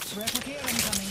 Replicator incoming.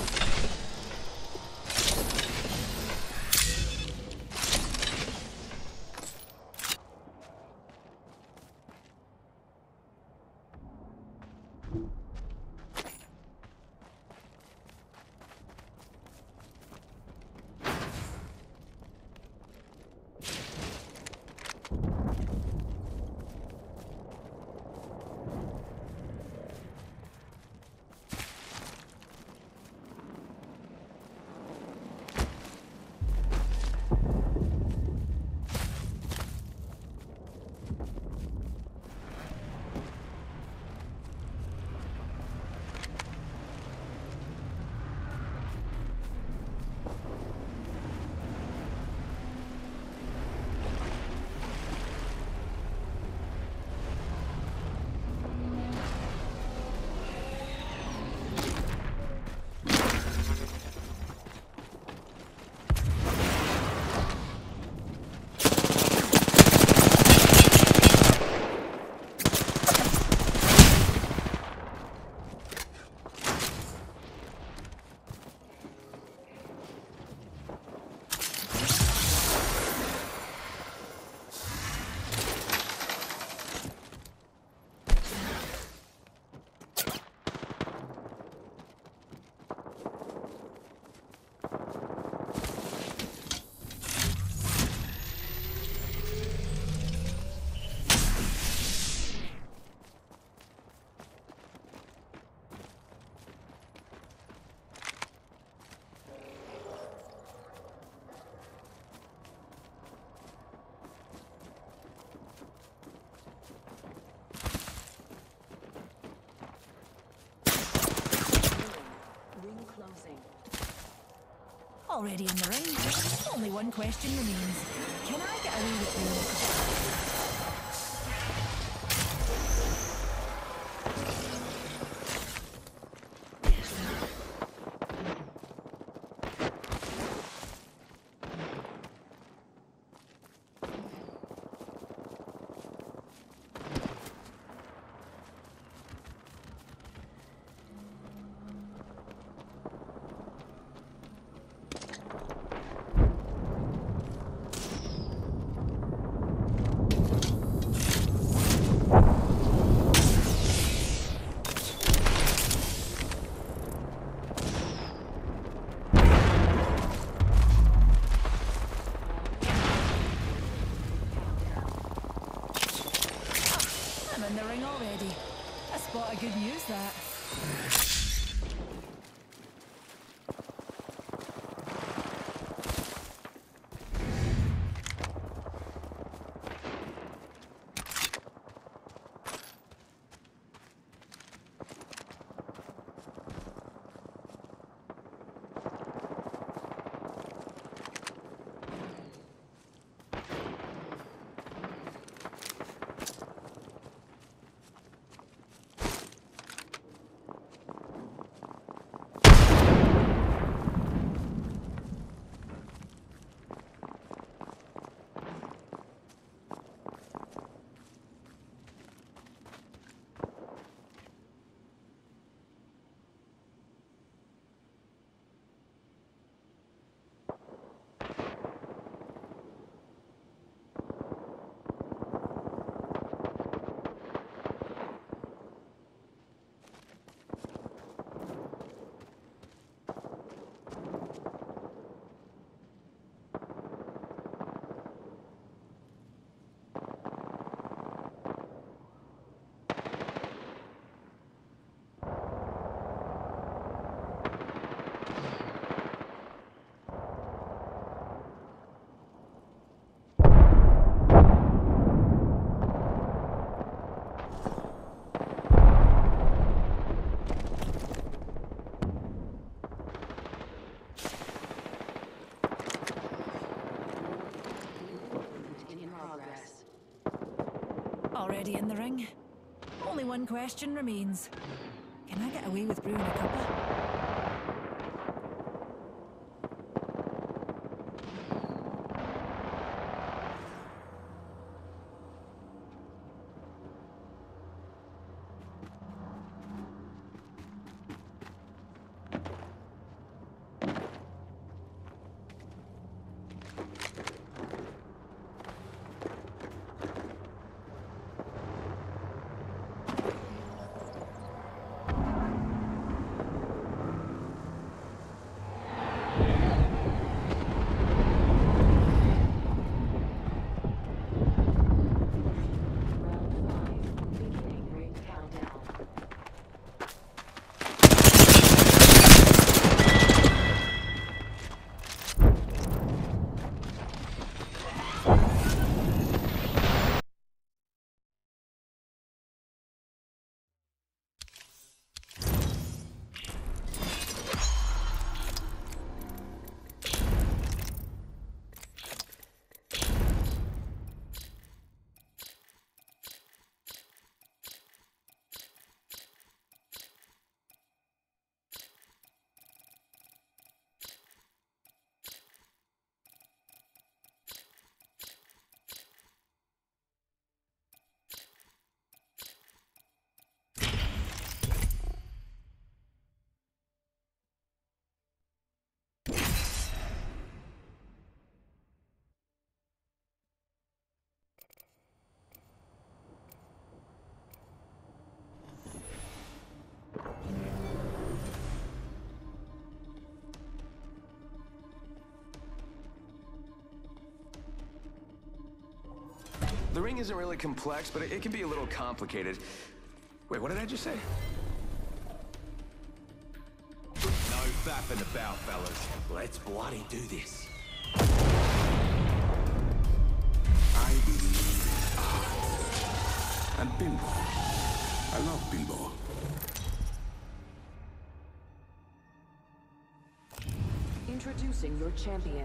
Already in the ring. Only one question remains. Can I get away with you? In the ring already. A spot of good news, that. Already in the ring. Only one question remains. Can I get away with brewing a cuppa? The ring isn't really complex, but it can be a little complicated. Wait, what did I just say? No faffing about, fellas. Let's bloody do this. I believe in art. And pinball. I love pinball. Introducing your champion.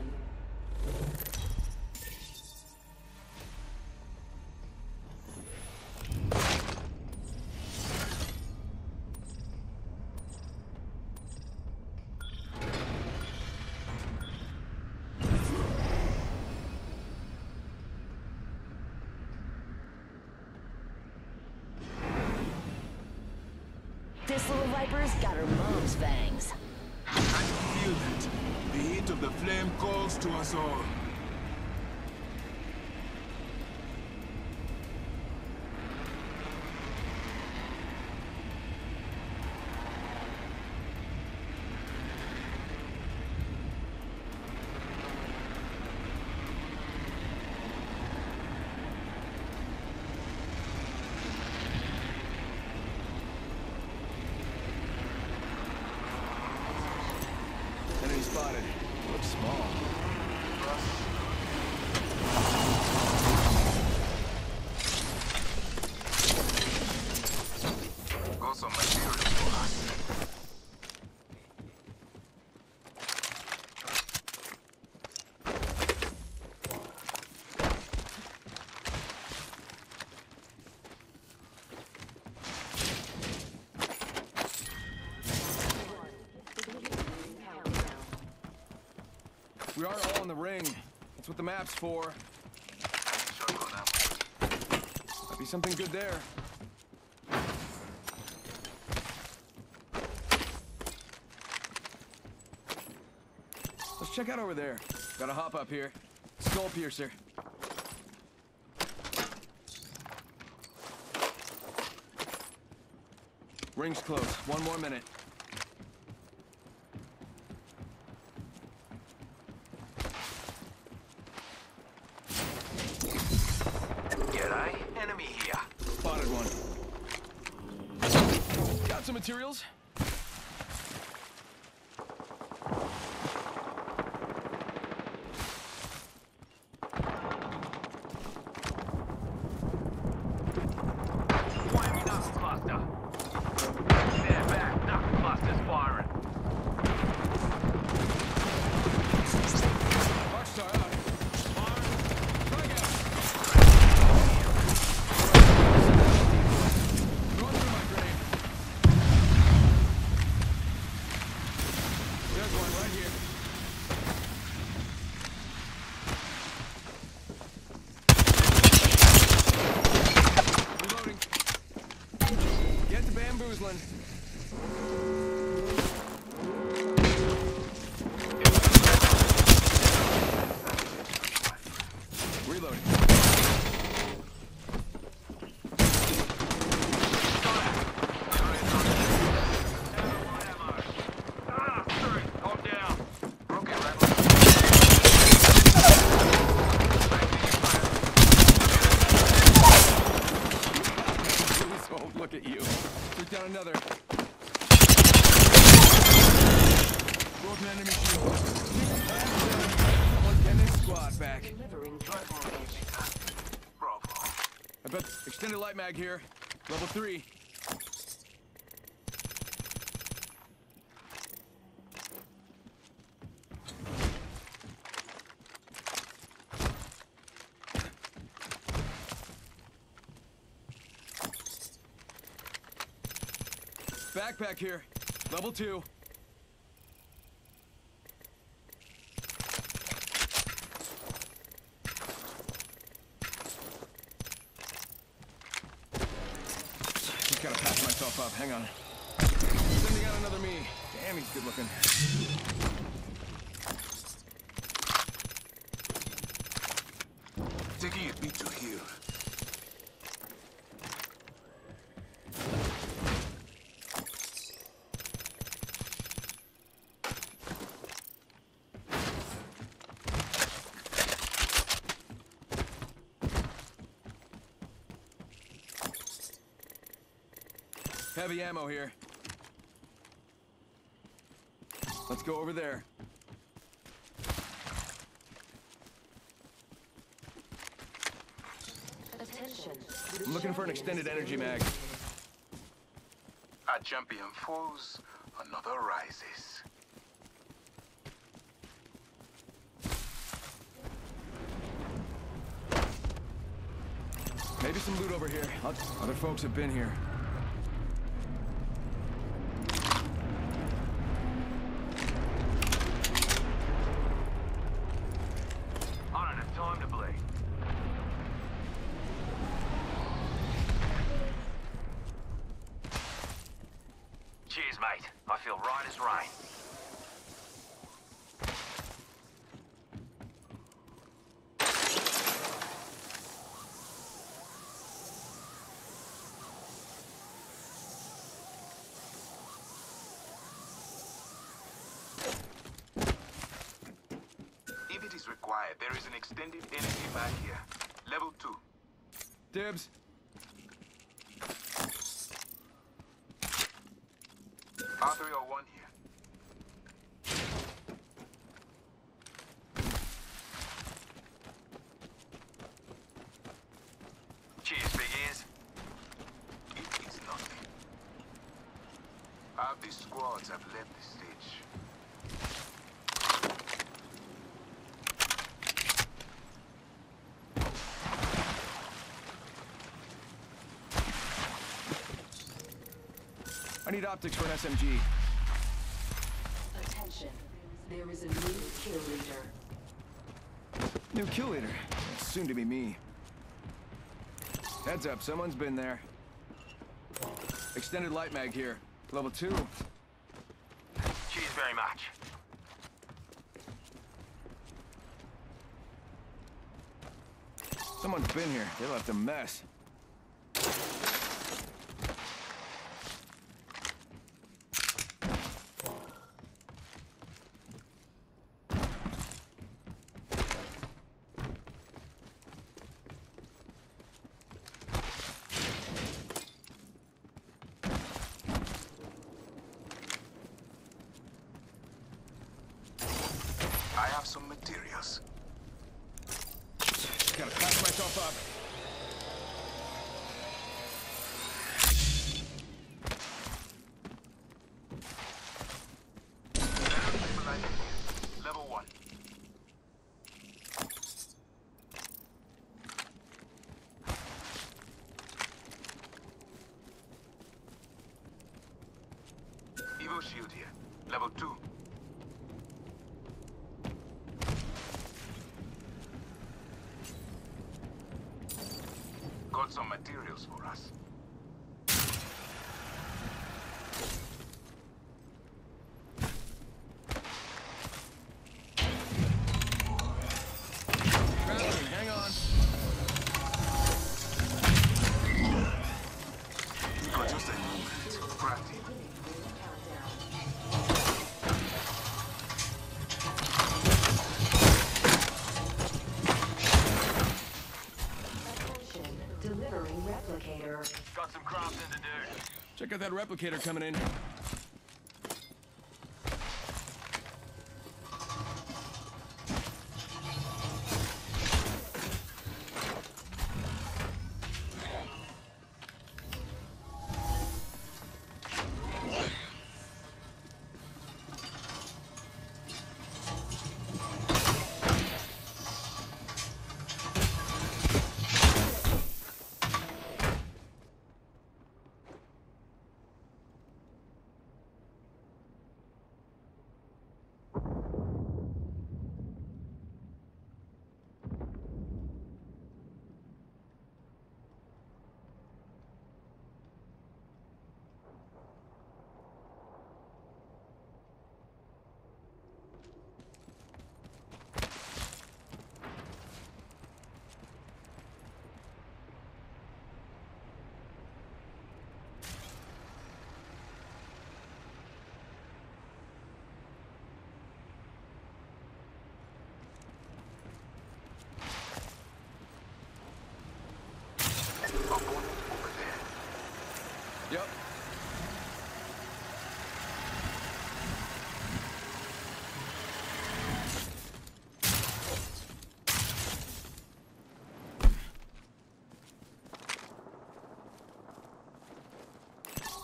This little viper's got her mom's fangs. I feel that. The heat of the flame calls to us all. Enemy spotted. Looks small. Got some materials for us. We are all in the ring. That's what the map's for. Might be something good there. Let's check out over there. Gotta hop up here. Skull piercer. Ring's close. One more minute. G'day, enemy here. Spotted one. Got some materials. Whammy knuckle cluster. Stand back, knuckle cluster's firing. Rockstar out. Fire. Frag out. Going through my grave. There's one right here. Reloading. Get to bamboozling. Reloading. Calm down. Oh, look at you. Took down another. Broken enemy shield. One pending squad back. Delivering care package. I bet extended light mag here. Level 3. Backpack here. Level 2. Just gotta patch myself up. Hang on. Sending out another me. Damn, he's good looking. Taking a beat to heal. heavy ammo here. Let's go over there. Attention. I'm looking for an extended energy mag. A champion falls, another rises. Maybe some loot over here. Other folks have been here. I don't have time to bleed. Cheers, mate. I feel right as rain. If it is required, there is an extended energy bag here. Level 2. Dibs. R301 here. Cheers, big ears. It is nothing. Half these squads have left the stage. I need optics for an SMG. Attention. There is a new kill leader. New kill leader. Soon to be me. Heads up, someone's been there. Extended light mag here. Level 2. Cheers very much. Someone's been here. They left a mess. I have some materials. Gotta patch myself up. Level 1. Evo shield here. Level 2. Got some materials for us. Hang on. For just a moment. Crafty. Attention. Delivering replicator. Got some crafting to do. Check out that replicator coming in.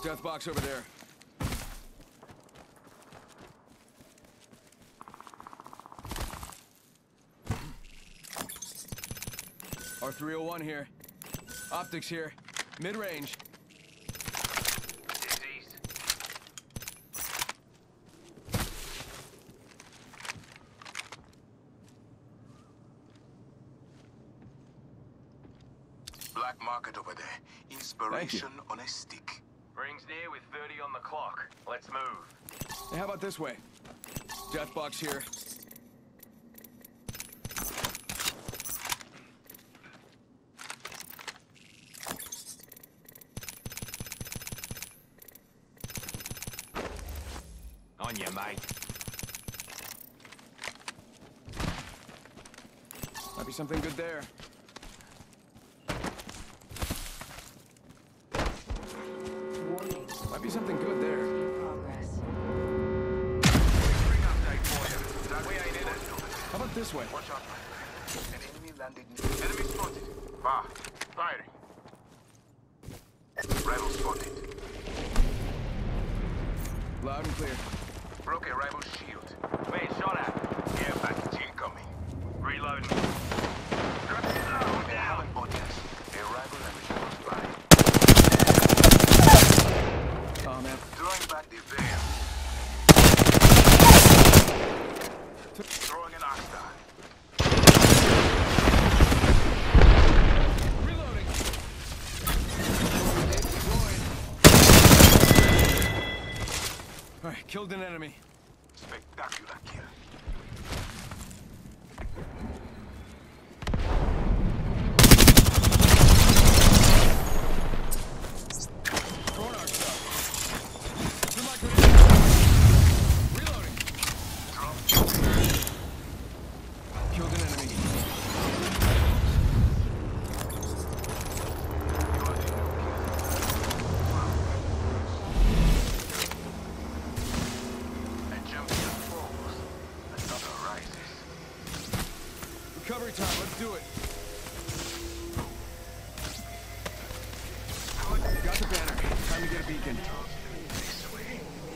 Death box over there. R301 here. Optics here. Mid-range. Disease. Black market over there. Inspiration on a stick. Rings near with 30 on the clock. Let's move. Hey, how about this way? Death box here. On you, mate. Might be something good there. Warning. Might be something good there. In progress. Ring update for you. No, we ain't in it. How about this way? Watch out. An enemy landed near. Enemy spotted. Far. Firing. Rebel spotted. Loud and clear. Broke a rival shield. Being shot at. Air package incoming. Reloading. They haven't bought us. A rival enemy close by. Oh, man. Throwing back the veil. Throwing an hostile. Reloading. Deployed. All right, killed an enemy. Spectacular kill. Throwing our stuff. Through my grenade. Reloading. Killed an enemy. A champion falls. Another rises. Recovery time, let's do it. Got the banner. Time to get a beacon. This way.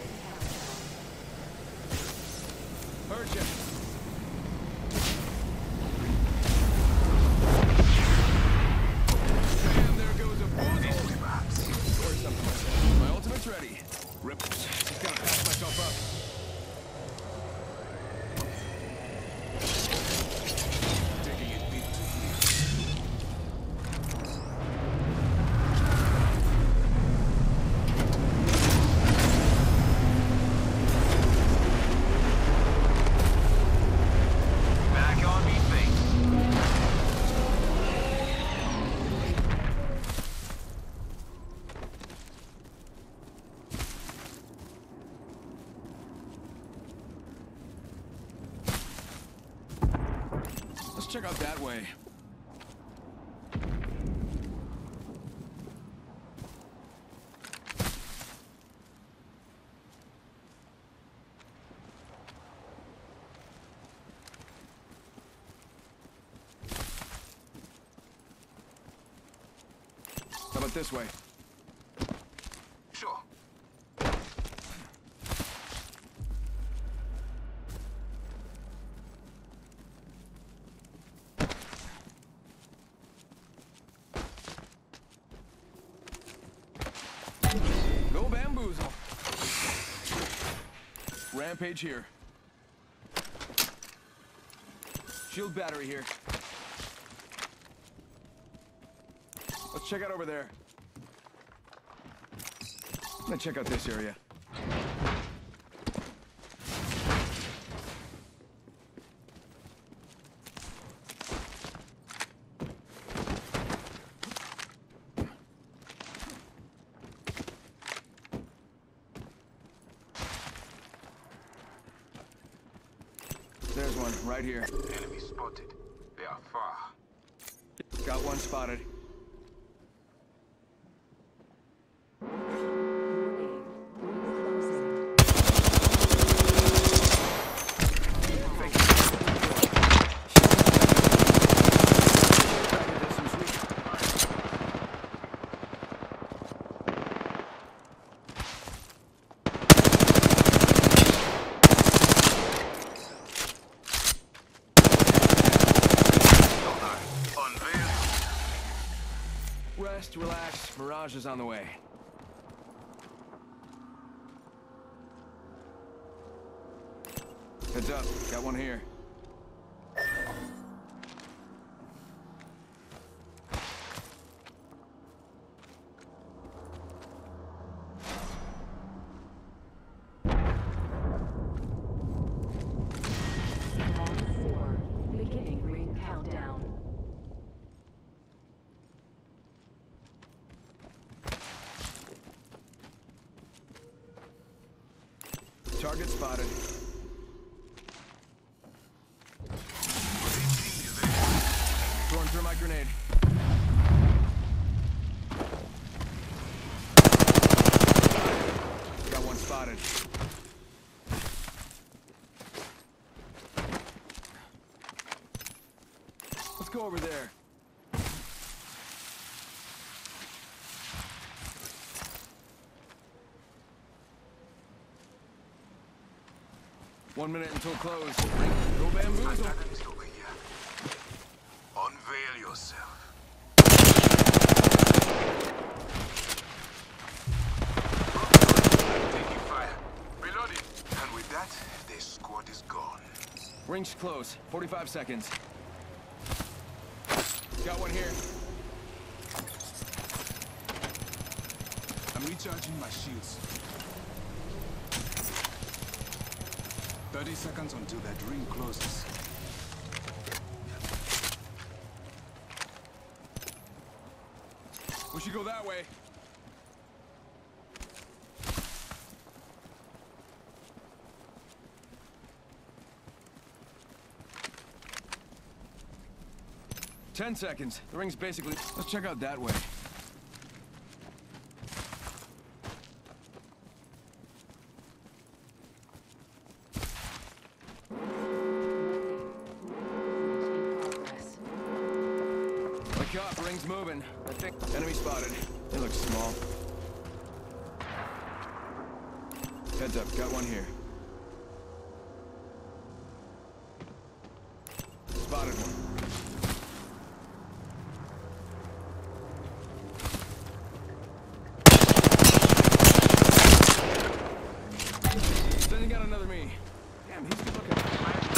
Heard ya. Damn, there goes a boozle. Or something. My ultimate's ready. Rip. Just gotta patch myself up. Taking it bit to Back on me feet. Let's check out that way. How about this way? Sure. Go bamboozle. Rampage here. Shield battery here. Let's check out over there. I'm gonna check out this area. There's one, right here. Enemy spotted. They are far. Got one spotted. Just relax. Mirage is on the way. Heads up. Got one here. Round 4. Beginning ring countdown. Target spotted. Throwing through my grenade. Got one spotted. Let's go over there. One minute until close. Go bamboozle. Antagonist over here. Unveil yourself. Taking fire. Reloading. And with that, their squad is gone. Ring's close. 45 seconds. Got one here. I'm recharging my shields. 30 seconds until that ring closes. We should go that way. Ten seconds. The ring's basically... Let's check out that way. Progress. Wake up, ring's moving. I think enemy spotted. They look small. Heads up, got one here. Spotted one. Then you got another me. Damn, he's good looking.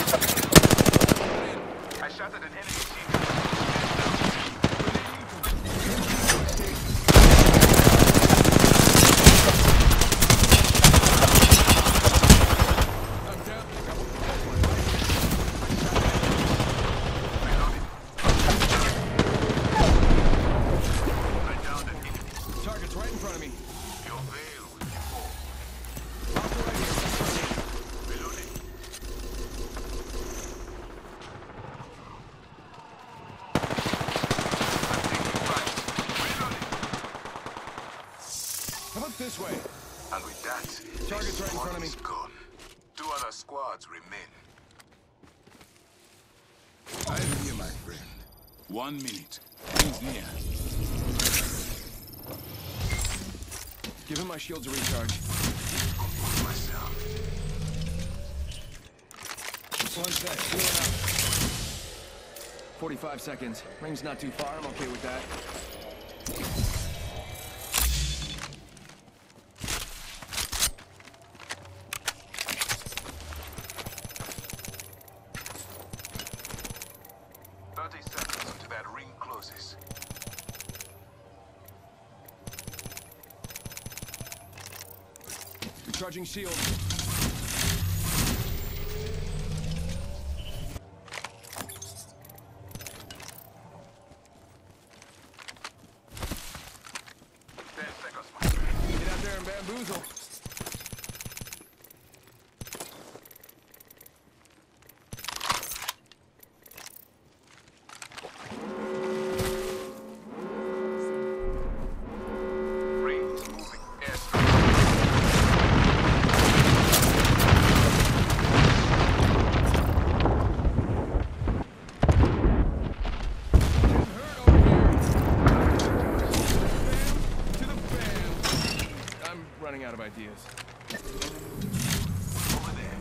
I shot at an enemy team. I'm down. I downed an enemy. Target's right in front of me. Your veil will fall. Marker right here. Reloading. Taking fire. Reloading. How about this way? And with that, Target's right in front of me. is gone. 2 other squads remain. I'm here, my friend. 1 minute. He's near. Give him my shields to recharge. Compose myself. 1 sec. Healing up. 45 seconds. Ring's not too far. I'm okay with that. Until that ring closes. Recharging shield. Get out there and bamboozle. Rings moving. Yes. Running out of ideas. Over there.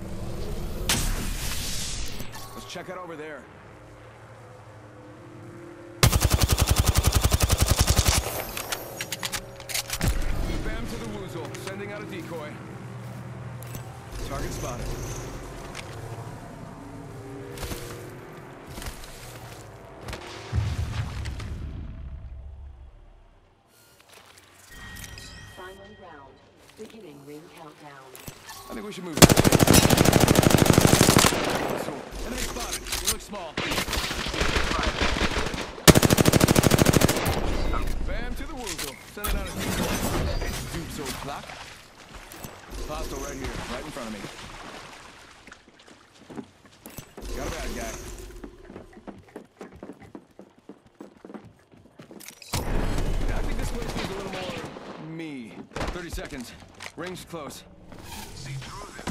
Let's check out over there. out a decoy. Target spotted. Final round. Beginning ring countdown. I think we should move. Enemy spotted. You look small. Bam to the woozle. Sending out a decoy. Dude, so clock. Hostile right here, right in front of me. Got a bad guy. I think this place needs a little more me. 30 seconds. Ring's close. See through them.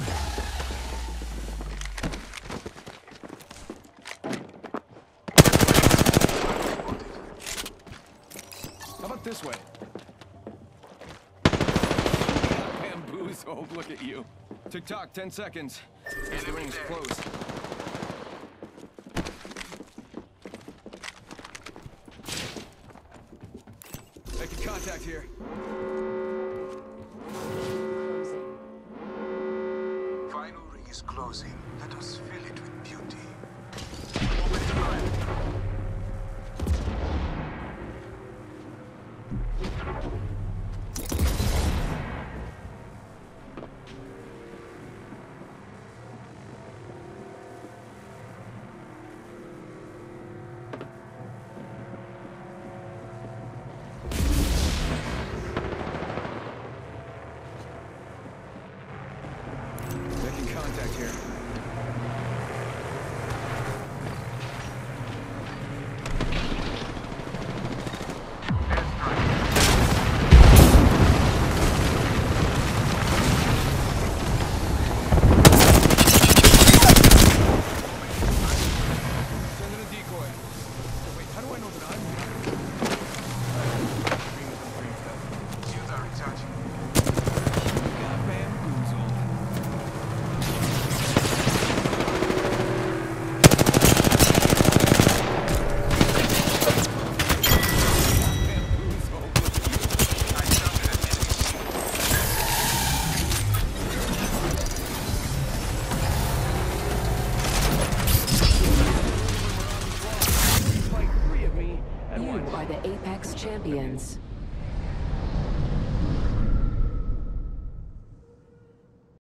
How about this way? Bamboozled, look at you. Tick-tock, 10 seconds. The ring's close. Making contact here. Closing. Final ring is closing. Let us fill it with beauty. Making contact here. Sending a decoy. Wait, how do I know that I'm here? Shields are recharging. Got bamboozled. You are the Apex Champions.